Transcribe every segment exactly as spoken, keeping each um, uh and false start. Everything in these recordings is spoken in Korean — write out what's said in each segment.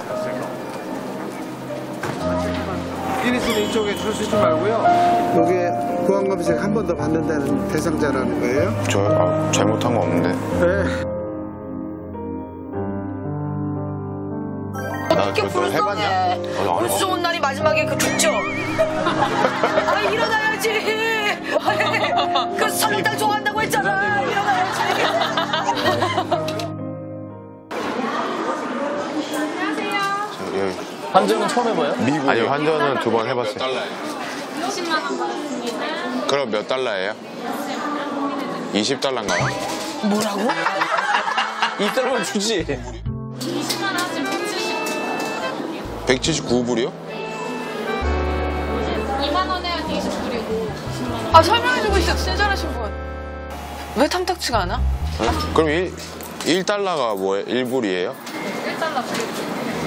끼리씨는 이쪽에 줄 서지 말고요. 여기에 보안검색 한 번 더 받는다는 대상자라는 거예요? 저 아, 잘못한 거 없는데. 네. 어떻게 불쌍해. 불쌍한 날이 마지막에 그 죽죠? 아, 일어나야지. 그 설렁탕 좋아한다고 했잖아. 일어나야지. 여기. 환전은 처음 해봐요? 미국. 아니요, 환전은 두 번 해봤어요. 이십만 원 받았습니다. 그럼 몇 달러예요? 이십 달러인가요? 뭐라고? 이 달러면 주지. 이십만 원 하시면 백칠십구. 백칠십구 불이요? 이만 원 해야 이십 불이고 이십만 원. 아, 설명해주고 있어. 친절하신 분. 왜 탐탁치가 않아? 네? 그럼 일, 일 달러가 뭐예요? 일 불이에요? 일 달러 드리고.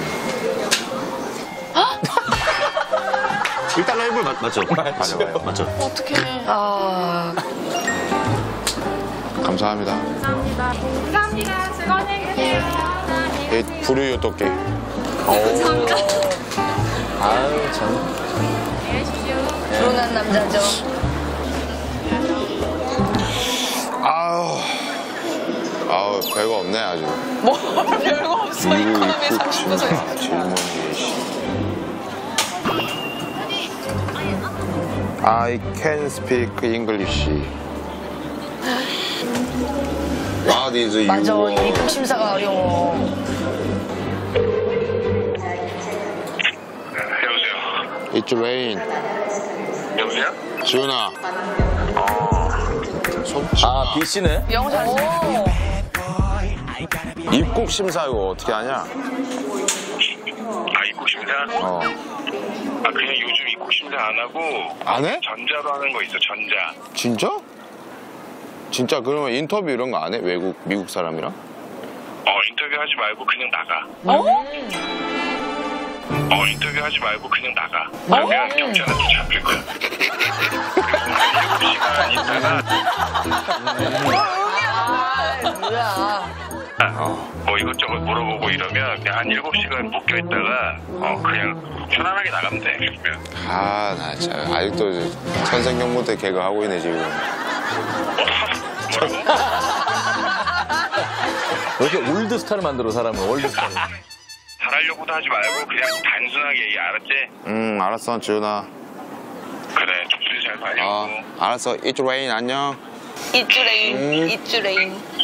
일 달러 일 불 맞, 맞죠? 맞아, 맞아요. 맞죠? 어떡해. 아. 감사합니다. 감사합니다. 감사합니다. 즐거운 여행 되세요. 예, 부르요 떡게. 감사합니다. 아유, 참. 안녕히 계십시오. 불운한 남자죠. 아우, 아우, 별거 없네, 아주. 뭐, 별거 없어. 이코노미 삼십 분 서 있어. 아, 질문이, 씨. I can speak English. What is your... 맞아, 입국 심사가 어려워. 여보세요? It's rain. 여보세요? 지훈아. 아, B씨네? 영어 잘하시네. 입국 심사 이거 어떻게 하냐? 아, 입국 심사? 어. 아, 그냥 요즘 입국 심사 안 하고 안 해? 전자로 하는 거 있어, 전자. 진짜? 진짜 그러면 인터뷰 이런 거 안 해? 외국, 미국 사람이랑? 어, 인터뷰 하지 말고 그냥 나가. 어? 어, 인터뷰 하지 말고 그냥 나가. 그러면 경찰한테 잡힐 거야. 일곱 시간 있다가 아, 뭐야. 어, 뭐 이것저것 물어보고 이러면 그냥 한 일곱 시간 묶여 있다가 어, 그냥 편안하게 나가면 돼. 그러면. 아, 나 진짜 아직도 천생연분대 개그 하고 있네, 지금. 왜 이렇게 올드 스타를 만들어, 사람은, 올드 스타를. 잘하려고도 하지 말고 그냥 단순하게 얘기, 알았지? 응, 알았어, 지훈아. 그래, 족수리 잘 봐요. 어, 알았어. It's rain, 안녕. 이쭈레인, 이쭈레인.